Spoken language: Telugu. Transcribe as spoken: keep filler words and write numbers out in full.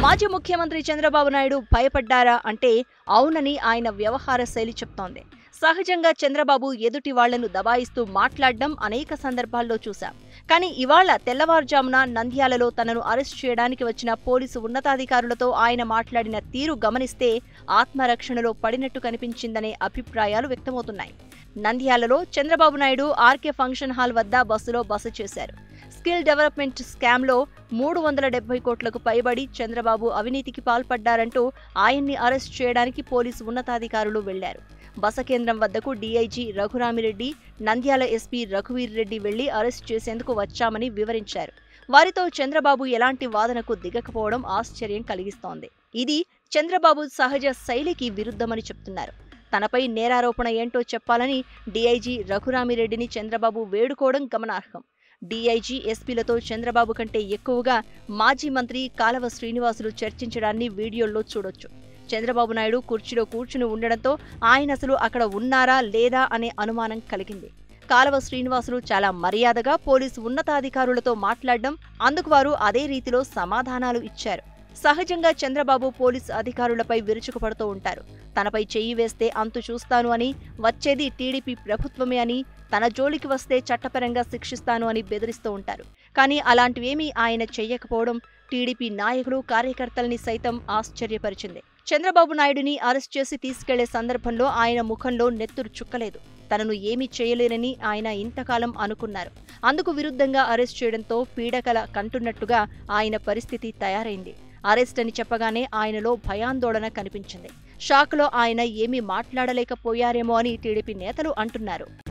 మాజీ ముఖ్యమంత్రి చంద్రబాబు నాయుడు భయపడ్డారా అంటే అవునని ఆయన వ్యవహార శైలి చెప్తోంది. సహజంగా చంద్రబాబు ఎదుటి వాళ్లను దబాయిస్తూ మాట్లాడడం అనేక సందర్భాల్లో చూశాం. కానీ ఇవాళ తెల్లవారుజామున నంద్యాలలో తనను అరెస్ట్ చేయడానికి వచ్చిన పోలీసు ఉన్నతాధికారులతో ఆయన మాట్లాడిన తీరు గమనిస్తే ఆత్మరక్షణలో పడినట్టు కనిపించిందనే అభిప్రాయాలు వ్యక్తమవుతున్నాయి. నంద్యాలలో Chandrababu Naidu R K function hall వద్ద బస్సులో బస చేశారు. స్కిల్ డెవలప్మెంట్ స్కామ్లో మూడు వందల డెబ్బై కోట్లకు పైబడి చంద్రబాబు అవినీతికి పాల్పడ్డారంటూ ఆయన్ని అరెస్ట్ చేయడానికి పోలీసు ఉన్నతాధికారులు వెళ్లారు. బస కేంద్రం వద్దకు డీఐజీ రఘురామిరెడ్డి, నంద్యాల ఎస్పీ రఘువీర్ రెడ్డి వెళ్లి అరెస్ట్ చేసేందుకు వచ్చామని వివరించారు. వారితో చంద్రబాబు ఎలాంటి వాదనకు దిగకపోవడం ఆశ్చర్యం కలిగిస్తోంది. ఇది చంద్రబాబు సహజ శైలికి విరుద్ధమని చెప్తున్నారు. తనపై నేరారోపణ ఏంటో చెప్పాలని డీఐజీ రఘురామిరెడ్డిని చంద్రబాబు వేడుకోవడం గమనార్హం. డీఐజీ, ఎస్పీలతో చంద్రబాబు కంటే ఎక్కువగా మాజీ మంత్రి కాలవ శ్రీనివాసులు చర్చించడాన్ని వీడియోల్లో చూడొచ్చు. చంద్రబాబు నాయుడు కుర్చీలో కూర్చుని ఉండడంతో ఆయన అసలు అక్కడ ఉన్నారా లేదా అనే అనుమానం కలిగింది. కాలవ శ్రీనివాసులు చాలా మర్యాదగా పోలీసు ఉన్నతాధికారులతో మాట్లాడడం, అందుకు వారు అదే రీతిలో సమాధానాలు ఇచ్చారు. సహజంగా చంద్రబాబు పోలీసు అధికారులపై విరుచుకుపడుతూ ఉంటారు. తనపై చెయ్యి వేస్తే అంతు చూస్తాను అని, వచ్చేది టీడీపీ ప్రభుత్వమే అని, తన జోలికి వస్తే చట్టపరంగా శిక్షిస్తాను అని బెదిరిస్తూ ఉంటారు. కానీ అలాంటివేమీ ఆయన చెయ్యకపోవడం టీడీపీ నాయకులు, కార్యకర్తల్ని సైతం ఆశ్చర్యపరిచింది. చంద్రబాబు నాయుడిని అరెస్ట్ చేసి తీసుకెళ్లే సందర్భంలో ఆయన ముఖంలో నెత్తురు చుక్కలేదు. తనను ఏమీ చేయలేరని ఆయన ఇంతకాలం అనుకున్నారు. అందుకు విరుద్ధంగా అరెస్ట్ చేయడంతో పీడకల కంటున్నట్టుగా ఆయన పరిస్థితి తయారైంది. అరెస్ట్ అని చెప్పగానే ఆయనలో భయాందోళన కనిపించింది. షాక్లో ఆయన ఏమీ మాట్లాడలేకపోయారేమో అని టీడీపీ నేతలు అంటున్నారు.